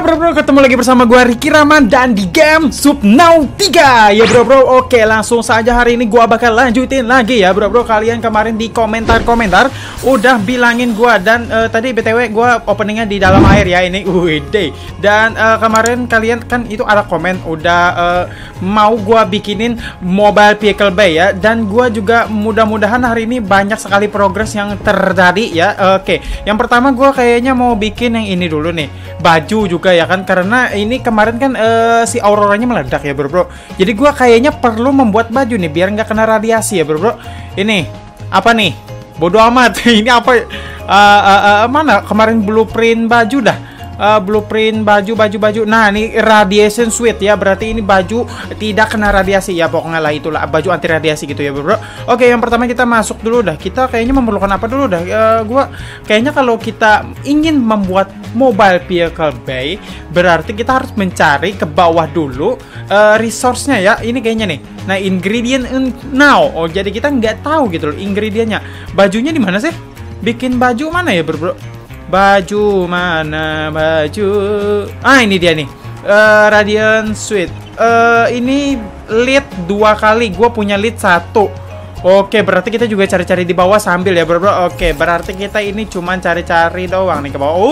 bro, ketemu lagi bersama gua Ricky Rahman dan di game Subnautica. Ya bro, oke langsung saja hari ini gua bakal lanjutin lagi ya bro. Kalian kemarin di komentar udah bilangin gua dan tadi BTW gua openingnya di dalam air ya ini. Wede. Dan kemarin kalian kan itu ada komen udah mau gua bikinin mobile vehicle bay ya. Dan gua juga mudah-mudahan hari ini banyak sekali progres yang terjadi ya. Oke, yang pertama gua kayaknya mau bikin yang ini dulu nih, baju juga ya kan, karena ini kemarin kan si auroranya meledak ya bro. Jadi gua kayaknya perlu membuat baju nih biar nggak kena radiasi ya bro. Ini apa nih? Bodoh amat. Ini apa? Mana kemarin blueprint baju dah. Blueprint baju. Nah ini radiation suit ya, berarti ini baju tidak kena radiasi ya, pokoknya lah itulah baju anti radiasi gitu ya bro. Oke, yang pertama kita masuk dulu dah. Kita kayaknya memerlukan apa dulu dah? Gua kayaknya kalau kita ingin membuat mobile vehicle bay, berarti kita harus mencari ke bawah dulu resource-nya ya. Ini kayaknya nih. Nah, ingredient now. Oh, jadi kita nggak tahu gitu loh ingredientnya. Bajunya di mana sih? Bikin baju mana ya bro? Baju mana baju? Ah, ini dia nih. Radiant Suite. Ini lead 2 kali. Gue punya lead 1. Oke, berarti kita juga cari-cari di bawah sambil ya bro. Oke, berarti kita ini cuman cari-cari doang nih ke bawah.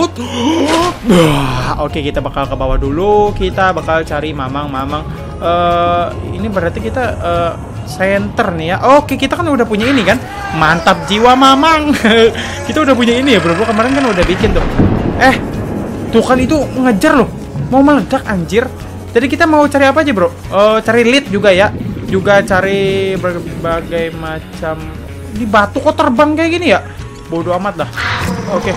Oke, kita bakal ke bawah dulu. Kita bakal cari mamang. Ini berarti kita center nih ya. Oke, kita kan udah punya ini kan. Mantap jiwa mamang. Kita udah punya ini ya bro. Kemarin kan udah bikin tuh. Tuh kan itu ngejar loh. Mau meledak anjir. Jadi kita mau cari apa aja bro? Cari lead juga ya. Juga cari berbagai macam. Di batu kok terbang kayak gini ya? Bodoh amat dah. Oke.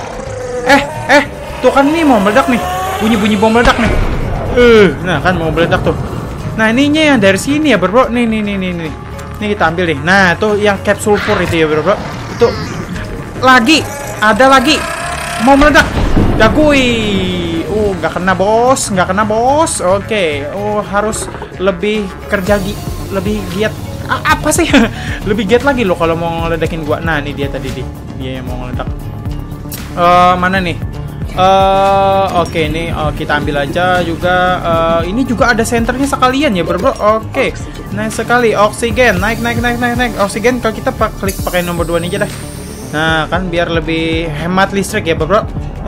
Tuh kan ini mau meledak nih. Bunyi bom meledak nih. Nah kan mau meledak tuh. Nah ininya yang dari sini ya bro. Nih. Ini kita ambil nih. Nah tuh yang capsule sulfur itu ya bro. Itu lagi. Ada lagi. Mau meledak. Dagui. Nggak kena bos. Oke. Harus lebih kerja lebih giat. Apa sih? Lebih giat lagi loh kalau mau ngeledakin gua. Nah ini dia tadi dia yang mau ngeledak. Mana nih? Oke, ini kita ambil aja juga. Ini juga ada senternya sekalian ya bro. Oke, nice sekali. Oksigen naik. Oksigen kalau kita klik pakai nomor 2 nih aja dah. Nah kan biar lebih hemat listrik ya bro.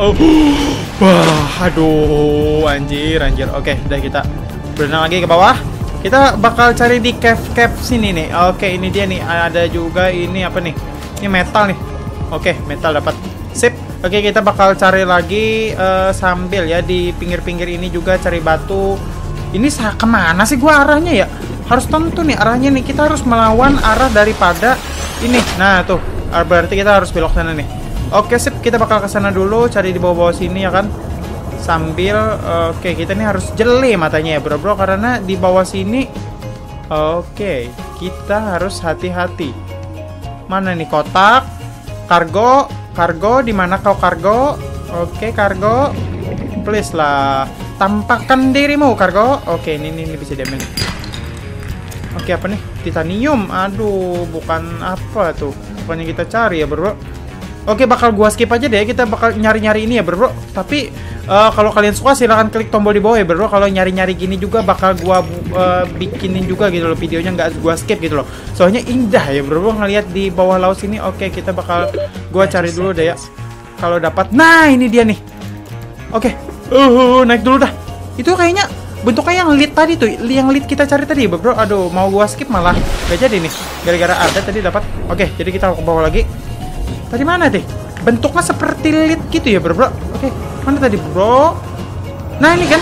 Wah, aduh, anjir. Oke, udah kita berenang lagi ke bawah. Kita bakal cari di cave sini nih. Oke, ini dia nih. Ada juga ini apa nih? Ini metal nih. Oke, metal dapat. Sip. Oke, kita bakal cari lagi sambil ya di pinggir-pinggir ini juga cari batu. Ini kemana sih gua arahnya ya? Harus tentu nih arahnya nih. Kita harus melawan arah daripada ini. Nah, tuh. Berarti kita harus belok sana nih. Oke, sip. Kita bakal ke sana dulu, cari di bawah-bawah sini ya kan. Sambil oke, kita nih harus jeli matanya ya bro, karena di bawah sini. Oke, kita harus hati-hati. Mana nih kotak? Kargo, di mana kau kargo? Oke, kargo. Please lah, tampakkan dirimu kargo. Oke, ini bisa diambil. Oke, apa nih? Titanium. Aduh, bukan apa tuh. Bukannya kita cari ya, bro. Oke, bakal gua skip aja deh. Kita bakal nyari-nyari ini ya, bro. Tapi kalau kalian suka silahkan klik tombol di bawah ya, bro. Kalau nyari-nyari gini juga bakal gua bikinin juga gitu loh videonya, nggak gua skip gitu loh. Soalnya indah ya, bro. Ngeliat di bawah laut sini. Oke, kita bakal gua cari dulu deh ya. Kalau dapat. Nah, ini dia nih. Oke. Naik dulu dah. Itu kayaknya bentuknya yang lead tadi tuh, yang lead kita cari tadi, bro. Aduh, mau gua skip malah gak jadi nih. Gara-gara ada tadi dapat. Oke, jadi kita ke bawah lagi. Tadi mana deh? Bentuknya seperti lead gitu ya, bro. Oke, mana tadi, bro? Nah, ini kan.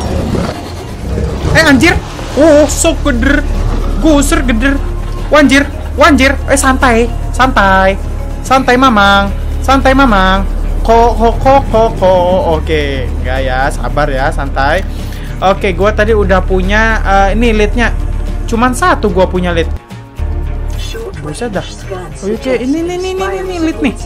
Anjir. So geder. Guser geder. Wanjir. Santai. Mamang. Ko. Oke, enggak ya, sabar ya, santai. Oke, gua tadi udah punya ini leadnya. Cuman 1 gua punya lead. Bisa dah. Oke, ini lead nih.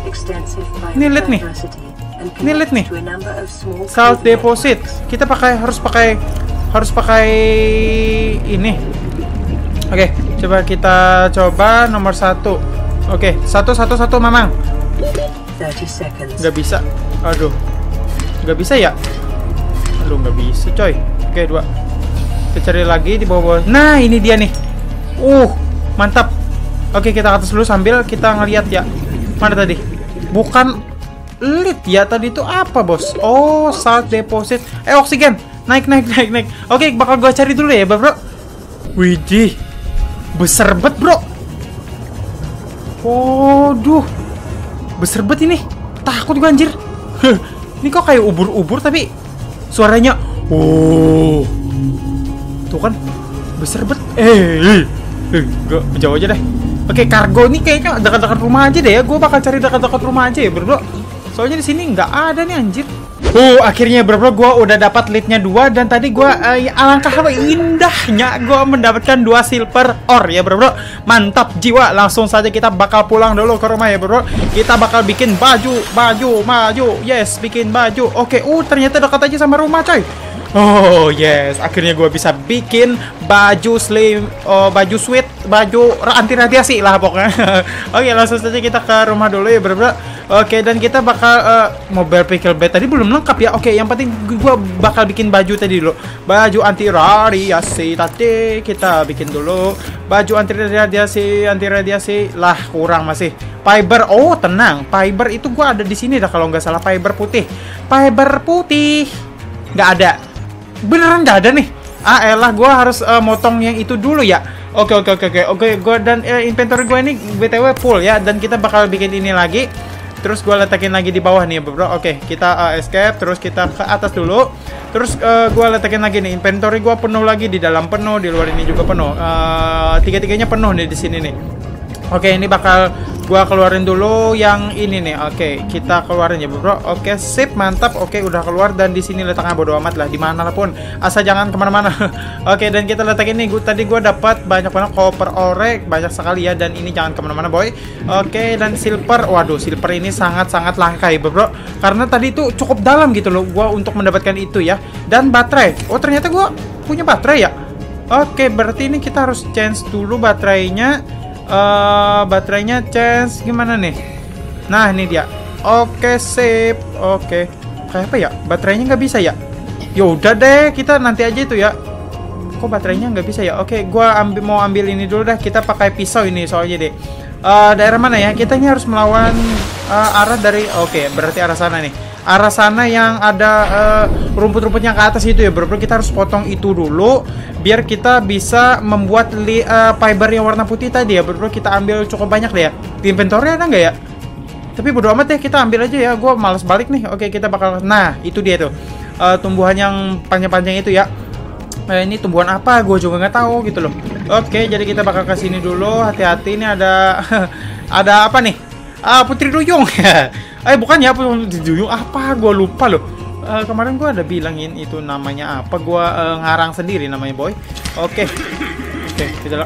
Ini lead nih. Salt deposit. Kita harus pakai ini. Oke, coba kita nomor 1. Oke, 1 mamang. Gak bisa. Aduh. Gak bisa ya? Aduh, nggak bisa coy. Oke, 2. Kita cari lagi di bawah-bawah. Nah, ini dia nih. Mantap. Oke, kita ke atas dulu sambil kita ngeliat ya. Mana tadi? Bukan lead ya, tadi itu apa bos? Oh, salt deposit. Oksigen. Naik. Oke, bakal gua cari dulu ya bro. Widih, besar bet bro. Waduh, besar bet ini. Takut gua anjir. Ini kok kayak ubur-ubur tapi suaranya. Tuh kan, besar bet. Gak jauh aja deh. Oke, kargo ini kayaknya dekat-dekat rumah aja deh ya. Gue bakal cari dekat-dekat rumah aja ya bro. Soalnya di sini nggak ada nih anjir. Akhirnya bro, gue udah dapat leadnya 2 dan tadi gue alangkah indahnya gue mendapatkan 2 silver ore ya bro. Mantap jiwa. Langsung saja kita bakal pulang dulu ke rumah ya bro. Kita bakal bikin baju. Yes, bikin baju. Oke, ternyata dekat aja sama rumah coy. Oh yes, akhirnya gue bisa bikin baju slim, baju sweat, baju anti radiasi lah pokoknya. Oke, langsung saja kita ke rumah dulu ya bro. Oke, dan kita bakal mobile pickle bed tadi belum lengkap ya. Oke, yang penting gue bakal bikin baju tadi dulu. Baju anti radiasi tadi kita bikin dulu. Baju anti radiasi lah, kurang masih. Fiber, tenang, fiber itu gue ada di sini dah kalau nggak salah. Fiber putih nggak ada. Beneran nggak ada nih. Elah, gue harus motong yang itu dulu ya. Oke, gue dan inventory gue ini BTW full ya. Dan kita bakal bikin ini lagi. Terus gue letakin lagi di bawah nih bro. Oke, kita escape. Terus kita ke atas dulu. Terus gue letakin lagi nih. Inventory gue penuh lagi. Di dalam penuh, di luar ini juga penuh. Tiga-tiganya penuh nih di sini nih. Oke, ini bakal gua keluarin dulu yang ini nih. Oke, kita keluarin ya bro. Oke, sip, mantap. Oke, udah keluar dan di sini letaknya bodo amat lah, dimanapun, asal jangan kemana-mana. Oke, dan kita letakin nih. Tadi gua dapat banyak banget copper ore, banyak sekali ya. Dan ini jangan kemana-mana boy. Oke, dan silver. Waduh, silver ini sangat-sangat langka ya bro. Karena tadi itu cukup dalam gitu loh gua untuk mendapatkan itu ya. Dan baterai. Ternyata gua punya baterai ya. Oke, berarti ini kita harus change dulu baterainya. Baterainya change gimana nih? Nah, ini dia. Oke, sip. Oke. Kayak apa ya? Baterainya nggak bisa ya? Yaudah deh, kita nanti aja itu ya. Kok baterainya nggak bisa ya? Oke, gua mau ambil ini dulu dah. Kita pakai pisau ini soalnya deh. Daerah mana ya? Kita ini harus melawan arah dari. Oke, berarti arah sana nih. Arah sana yang ada rumput-rumput yang ke atas itu ya bro. Kita harus potong itu dulu biar kita bisa membuat fiber yang warna putih tadi ya bro. Kita ambil cukup banyak deh ya. Di inventory ada nggak ya? Tapi bodo amat deh, kita ambil aja ya. Gue males balik nih. Oke, kita bakal. Nah, itu dia tuh tumbuhan yang panjang-panjang itu ya. Ini tumbuhan apa? Gue juga nggak tahu gitu loh. Oke, jadi kita bakal ke sini dulu. Hati-hati, ini ada ada apa nih? Putri Duyung. Bukan ya, Putri Duyung apa? Gue lupa loh. Kemarin gue ada bilangin itu namanya apa. Gue ngarang sendiri namanya boy. Oke, kita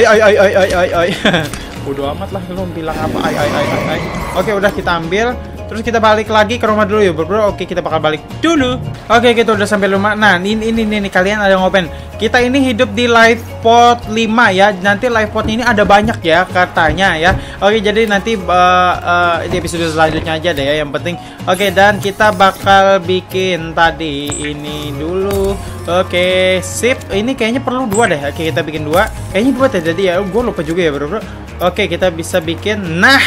ay. Bodo amat lah lo bilang apa ay. Oke, udah kita ambil. Terus kita balik lagi ke rumah dulu ya bro. Oke, kita bakal balik dulu. Oke, kita udah sampai rumah. Nah, ini kalian ada ngopen. Kita ini hidup di live pot 5 ya. Nanti live pot ini ada banyak ya katanya ya. Oke, jadi nanti di episode selanjutnya aja deh ya yang penting. Oke, dan kita bakal bikin tadi ini dulu. Oke, sip. Ini kayaknya perlu 2 deh. Oke, kita bikin 2. Kayaknya 2 tadi ya. Gue lupa juga ya bro. Oke, kita bisa bikin. Nah,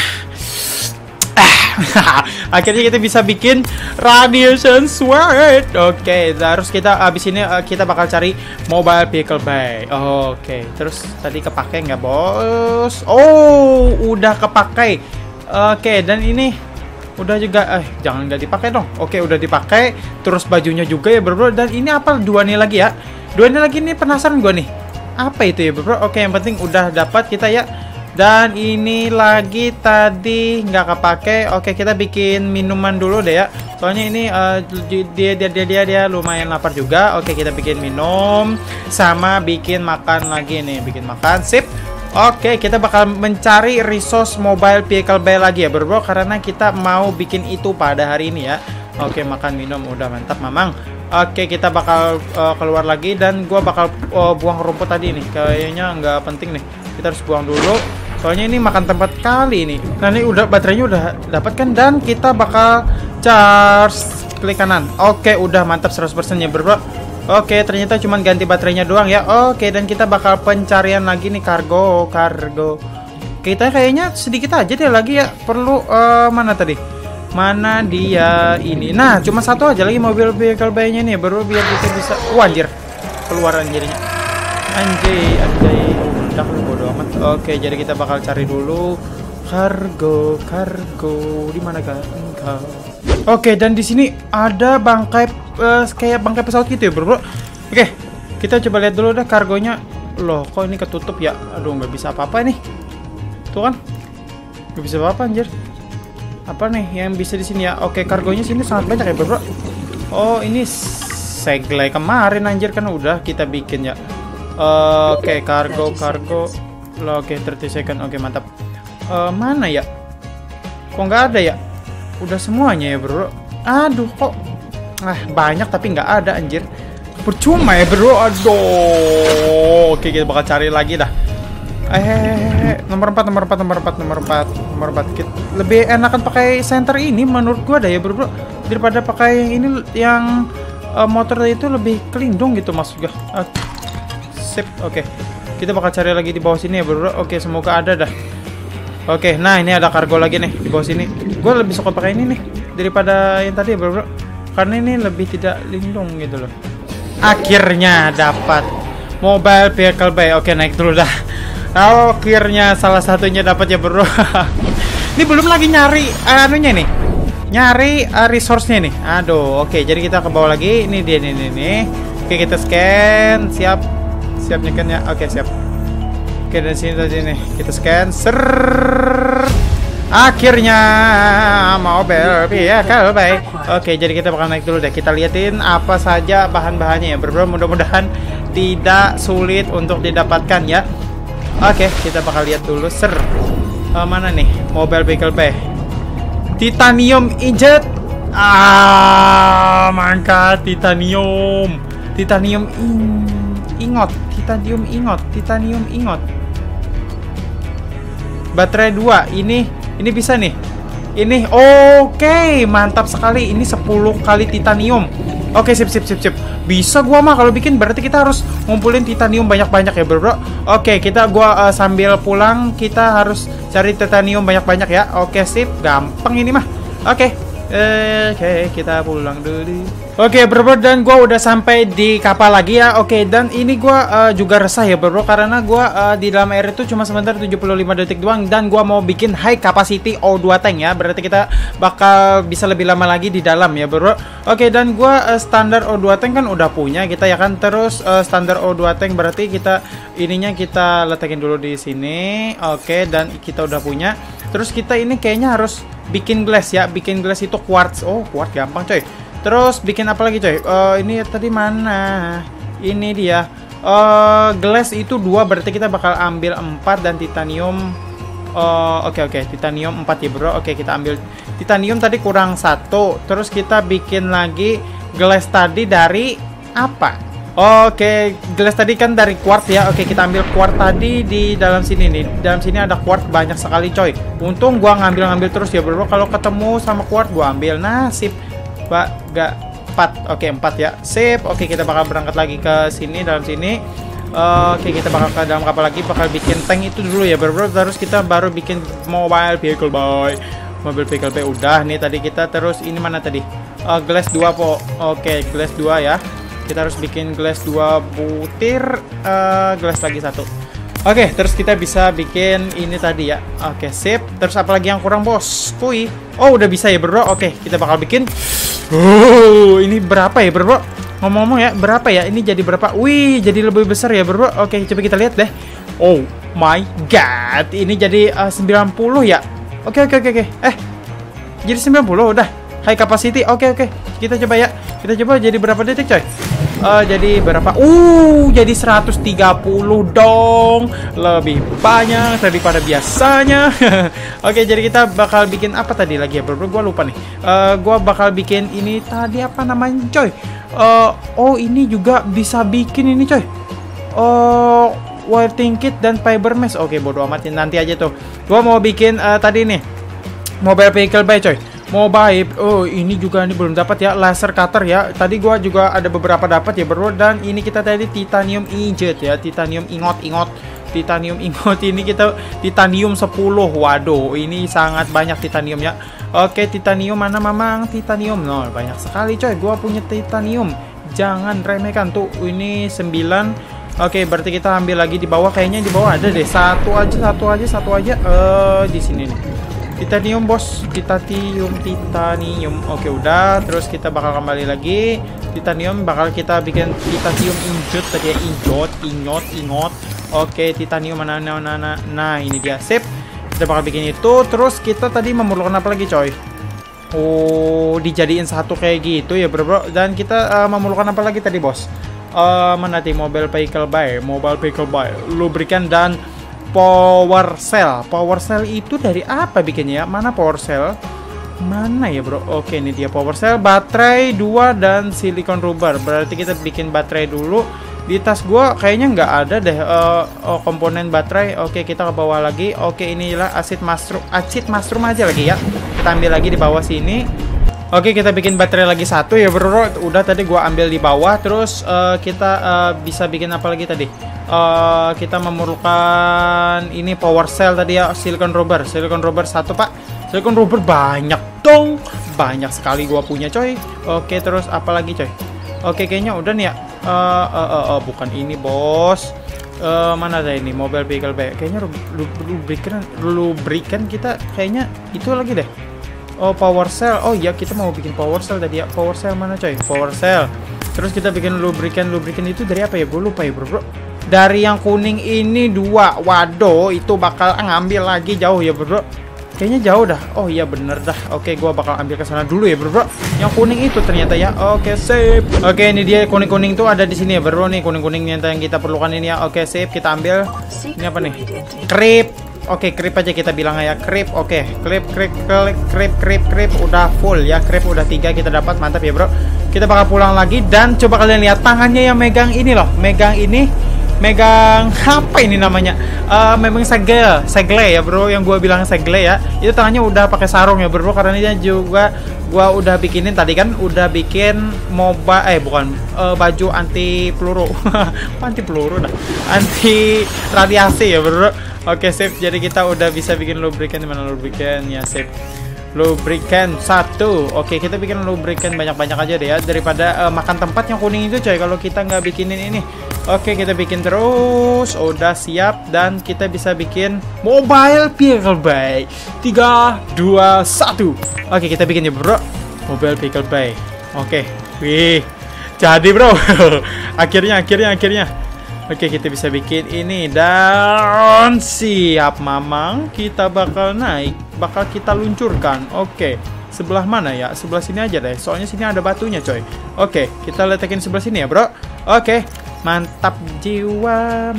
akhirnya kita bisa bikin radiation sword. Oke, terus kita abis ini kita bakal cari mobile vehicle bay. Oke, terus tadi kepake nggak bos? Oh, udah kepakai. Oke, dan ini udah juga. Jangan nggak dipakai dong. Oke, udah dipakai. Terus bajunya juga ya bro. Dan ini apa? 2 nih lagi ya. 2 nih lagi nih, penasaran gue nih. Apa itu ya bro? Oke, yang penting udah dapat kita ya. Dan ini lagi tadi nggak kepake. Oke, kita bikin minuman dulu deh ya. Soalnya ini dia lumayan lapar juga. Oke, kita bikin minum sama bikin makan lagi nih. Bikin makan, sip. Oke, kita bakal mencari resource mobile vehicle bay lagi ya bro. Karena kita mau bikin itu pada hari ini ya. Oke, makan minum udah mantap mamang. Oke, kita bakal keluar lagi dan gua bakal buang rumput tadi nih. Kayaknya nggak penting nih. Kita harus buang dulu. Soalnya ini makan tempat kali nih. Nah, ini udah baterainya udah dapat kan dan kita bakal charge klik kanan. Oke, udah mantap 100% ya bro. Oke, ternyata cuma ganti baterainya doang ya. Oke, dan kita bakal pencarian lagi nih kargo. Kita kayaknya sedikit aja deh lagi ya. Perlu mana tadi? Mana dia ini? Nah, cuma satu aja lagi mobil vehicle bay-nya nih bro, biar kita bisa. Wah, anjir. Keluaran jadinya. Anjay. Udah bodo amat. Oke, jadi kita bakal cari dulu kargo di mana kan engkau? Oke, dan di sini ada bangkai kayak bangkai pesawat gitu ya bro. Oke, kita coba lihat dulu dah kargonya. Loh, kok ini ketutup ya? Aduh, nggak bisa apa-apa nih. Tuh kan, nggak bisa apa-apa anjir. Apa nih yang bisa di sini ya? Oke, kargonya sini sangat banyak ya bro. Oh, ini seglai kemarin anjir kan udah kita bikin ya. Oke, kargo. Loh, oke, 30 second. Oke, mantap. Mana ya? Kok nggak ada ya? Udah semuanya ya bro. Aduh, kok banyak tapi nggak ada anjir. Percuma ya bro. Aduh. Oke, kita bakal cari lagi dah. Nomor 4. Lebih enakan pakai center ini menurut gua dah ya bro. Daripada pakai yang ini yang motor itu lebih kelindung gitu maksud gua. Sip, oke. Kita bakal cari lagi di bawah sini ya bro. Oke, semoga ada dah. Oke, nah ini ada kargo lagi nih di bawah sini. Gue lebih suka pakai ini nih daripada yang tadi ya bro. Karena ini lebih tidak lindung gitu loh. Akhirnya dapat mobile vehicle bay. Oke, naik dulu dah. Akhirnya salah satunya dapat ya bro. Ini belum lagi nyari anunya nih. Nyari resource-nya nih. Aduh, oke. Jadi kita ke bawah lagi. Ini dia nih. Oke, kita scan. Siap nyekannya. Oke, siap. Oke, dari sini tadi nih kita scan. Akhirnya mobil vehicle bay. Oke, jadi kita bakal naik dulu deh. Kita liatin apa saja bahan-bahannya ya bro. Mudah-mudahan tidak sulit untuk didapatkan ya. Oke, kita bakal lihat dulu. Mana nih mobil vehicle bay? Titanium ingot. Mangkat titanium ingot. Baterai 2. Ini bisa nih. Ini oke, mantap sekali. Ini 10 kali titanium. Oke, sip. Bisa gua mah kalau bikin berarti kita harus ngumpulin titanium banyak-banyak ya, bro. Oke, gua sambil pulang kita harus cari titanium banyak-banyak ya. Oke, sip. Gampang ini mah. Oke, kita pulang dulu. Oke, bro, dan gua udah sampai di kapal lagi ya. Oke, dan ini gua juga resah ya, bro, karena gua di dalam air itu cuma sebentar 75 detik doang, dan gua mau bikin high capacity O2 tank ya. Berarti kita bakal bisa lebih lama lagi di dalam ya, bro. Oke, dan gua standar O2 tank kan udah punya kita ya kan. Terus standar O2 tank berarti kita kita letakin dulu di sini. Oke, dan kita udah punya. Terus kita ini kayaknya harus bikin glass ya. Bikin glass itu quartz. Oh, quartz gampang, coy. Terus bikin apa lagi coy? Ini tadi mana? Ini dia. Glass itu 2, berarti kita bakal ambil 4 dan titanium. Oke, titanium 4 ya bro. Oke, kita ambil titanium tadi kurang 1. Terus kita bikin lagi glass tadi dari apa? Oke, glass tadi kan dari quartz ya. Oke, kita ambil quartz tadi di dalam sini nih. Dalam sini ada quartz banyak sekali coy. Untung gua ngambil terus ya bro. Kalau ketemu sama quartz gua ambil. Nasib. 4. Oke, 4 ya. Sip. Oke, kita bakal berangkat lagi ke sini, dalam sini. Oke, kita bakal ke dalam kapal lagi, bakal bikin tank itu dulu ya, bro. Terus kita baru bikin mobile vehicle bay. Mobil vehicle bay udah nih tadi kita. Terus ini mana tadi? Glass 2 po. Oke, glass 2 ya. Kita harus bikin glass 2 butir, glass lagi 1. Oke, terus kita bisa bikin ini tadi ya. Oke, sip. Terus apa lagi yang kurang, bos? Kui. Oh, udah bisa ya, bro. Oke, kita bakal bikin. Ini berapa ya, bro? Ngomong-ngomong ya, berapa ya? Ini jadi berapa? Wih, jadi lebih besar ya, bro. Oke, coba kita lihat deh. Oh my god, ini jadi 90 ya. Oke. Jadi 90 udah. High capacity. Oke. Kita coba ya. Kita coba jadi berapa detik, coy? Jadi berapa? Jadi 130 dong. Lebih banyak daripada biasanya. Oke, jadi kita bakal bikin apa tadi lagi ya, bro? Gua lupa nih. Gua bakal bikin ini tadi apa namanya, coy? Ini juga bisa bikin ini, coy. Welding kit dan fiber mesh. Oke, bodo amatin nanti aja tuh. Gua mau bikin tadi nih. Mobile vehicle bay, coy. Mobile. Oh, ini juga nih belum dapat ya, laser cutter ya. Tadi gua juga ada beberapa dapat ya, bro. Dan ini kita tadi titanium ingot ya, titanium ingot. Titanium ingot ini kita titanium 10. Waduh, ini sangat banyak titanium ya. Oke, titanium mana Mamang? Titanium. No, banyak sekali coy. Gua punya titanium. Jangan remehkan tuh. Ini 9. Oke, berarti kita ambil lagi di bawah. Kayaknya di bawah ada deh. Satu aja. Di sini nih. Titanium bos, titanium. Oke udah, terus kita bakal kembali lagi. Titanium bakal kita bikin titanium ingot tadi ya, ingot. Oke, titanium mana. Nah, ini dia. Sip. Kita bakal bikin itu. Terus kita tadi memerlukan apa lagi coy? Oh, dijadiin satu kayak gitu ya bro. Dan kita memerlukan apa lagi tadi bos? Mana tadi mobile vehicle buy, lubrikan dan power cell. Power cell itu dari apa bikinnya ya? Mana power cell? Mana ya bro? Oke, ini dia power cell, baterai 2 dan silikon rubber. Berarti kita bikin baterai dulu. Di tas gua kayaknya nggak ada deh komponen baterai. Oke, kita ke bawah lagi. Oke, inilah acid mushroom aja lagi ya. Kita ambil lagi di bawah sini. Oke, kita bikin baterai lagi satu ya bro. Udah tadi gua ambil di bawah. Terus kita bisa bikin apa lagi tadi? Kita memerlukan ini power cell tadi ya, silikon rubber satu pak. Silikon rubber banyak dong, banyak sekali gua punya coy. Oke, terus apa lagi coy? Oke, kayaknya udah nih ya. Bukan ini bos. Mana ada ini mobile vehicle bay? Kayaknya lubrikan kita kayaknya itu lagi deh. Oh, power cell. Oh iya, kita mau bikin power cell tadi ya. Power cell mana coy? Power cell. Terus kita bikin lubrikan itu dari apa ya? Gue lupa ya bro. Dari yang kuning ini 2. Waduh, itu bakal ngambil lagi jauh ya bro. Kayaknya jauh dah. Oh iya bener dah. Oke, gua bakal ambil ke sana dulu ya bro. Yang kuning itu ternyata ya. Oke, sip. Oke, ini dia kuning tuh ada di sini ya bro. Nih kuning yang kita perlukan ini ya. Oke, sip. Kita ambil. Ini apa nih? Krip. Oke, krip aja kita bilang ya. Krip. Oke, krip. Udah full ya. Krip udah 3 kita dapat. Mantap ya bro. Kita bakal pulang lagi dan coba kalian lihat tangannya yang megang ini loh. Megang apa ini namanya? Memang segle ya bro, yang gua bilang segle ya. Itu tangannya udah pakai sarung ya bro, karena ini juga gua udah bikinin tadi kan, udah bikin baju anti peluru. Anti peluru dah. Anti radiasi ya bro. Oke, sip. Jadi kita udah bisa bikin lubrikan. Di mana lubrikan ya, sip. Lubrikan 1. Oke, kita bikin lubrikan banyak-banyak aja deh ya, daripada makan tempat yang kuning itu coy kalau kita nggak bikinin ini. Oke, kita bikin terus. Udah siap dan kita bisa bikin mobile vehicle bay. 3, 2, 1. Oke, kita bikin ya bro. Mobile vehicle bay. Oke. Wih. Jadi bro. akhirnya. Oke, kita bisa bikin ini dan siap Mamang. Kita bakal naik, bakal kita luncurkan. Oke, sebelah mana ya? Sebelah sini aja deh. Soalnya sini ada batunya, coy. Oke, kita letakin sebelah sini ya, bro. Oke, mantap jiwa.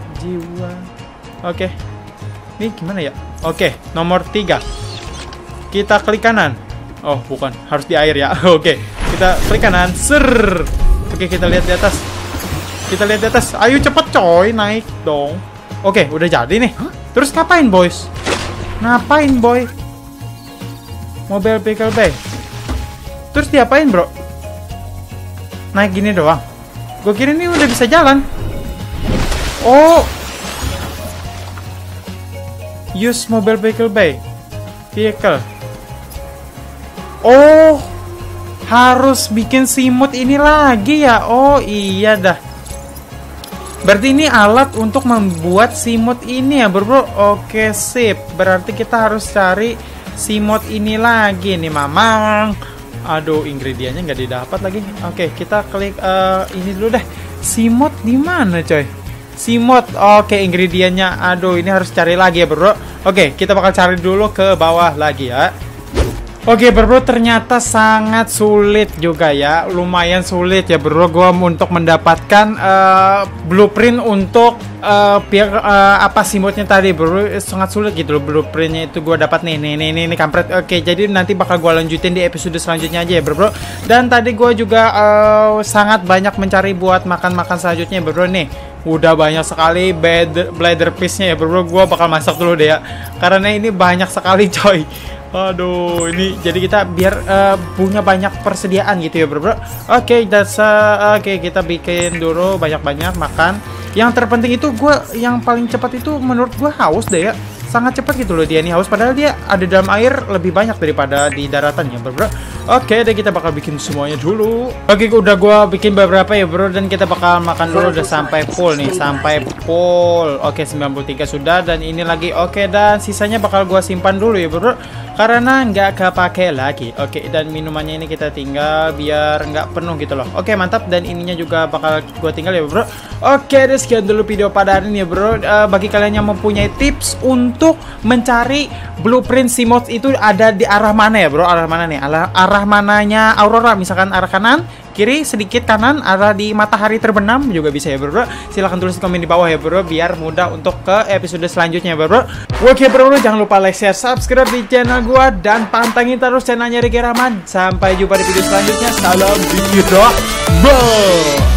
Oke, ini gimana ya? Oke, nomor 3. Kita klik kanan. Oh, bukan, harus di air ya. Oke, kita klik kanan. Ser. Oke, kita lihat di atas. Ayo cepet coy, naik dong. Oke, udah jadi nih. Terus ngapain boys? Boy? Mobile vehicle bay. Terus diapain bro? Naik gini doang. Gue kira ini udah bisa jalan. Oh, use mobile vehicle bay. Oh, harus bikin simut ini lagi ya. Oh iya dah. Berarti ini alat untuk membuat simut ini ya bro. Oke, sip. Berarti kita harus cari simut ini lagi nih Mamang. Aduh, ingredientnya nggak didapat lagi. Oke, kita klik ini dulu deh. Simut di mana coy? Simut. Oke, ingredientnya. Aduh, ini harus cari lagi ya bro. Oke, kita bakal cari dulu ke bawah lagi ya. Oke bro, ternyata sangat sulit juga ya. Lumayan sulit ya bro, gue untuk mendapatkan blueprint untuk apa simutnya tadi bro. Sangat sulit gitu loh blueprintnya itu gue dapat nih kampret. Oke, jadi nanti bakal gue lanjutin di episode selanjutnya aja ya bro. Dan tadi gue juga sangat banyak mencari buat makan selanjutnya bro nih. Udah banyak sekali bladder piece-nya ya bro. Gue bakal masak dulu deh ya, karena ini banyak sekali coy. Aduh, ini jadi kita biar punya banyak persediaan gitu ya, bro. Oke, oke, kita bikin dulu banyak-banyak makan. Yang terpenting itu yang paling cepat itu menurut gue haus deh ya. Sangat cepat gitu loh dia nih haus, padahal dia ada dalam air lebih banyak daripada di daratan ya, bro. Oke, deh kita bakal bikin semuanya dulu. Oke, udah gua bikin beberapa ya, bro, dan kita bakal makan dulu udah sampai full nih, sampai full. Oke, 93 sudah dan ini lagi. Oke, dan sisanya bakal gua simpan dulu ya, bro, karena nggak kepake lagi. Oke, dan minumannya ini kita tinggal biar nggak penuh gitu loh. Oke, mantap, dan ininya juga bakal gua tinggal ya, bro. Oke, deh sekian dulu video pada hari ini ya, bro. Bagi kalian yang mempunyai tips untuk mencari blueprint sea moth itu ada di arah mana ya, bro? Arah mana nih? Arah mananya Aurora, misalkan arah kanan, kiri, sedikit kanan, arah di matahari terbenam juga bisa ya, bro. Silahkan tulis di komen di bawah ya, bro, biar mudah untuk ke episode selanjutnya, bro. Oke, bro, jangan lupa like, share, subscribe di channel gua dan pantengin terus channelnya Ricky Rahman. Sampai jumpa di video selanjutnya. Salam Ricky Rahman.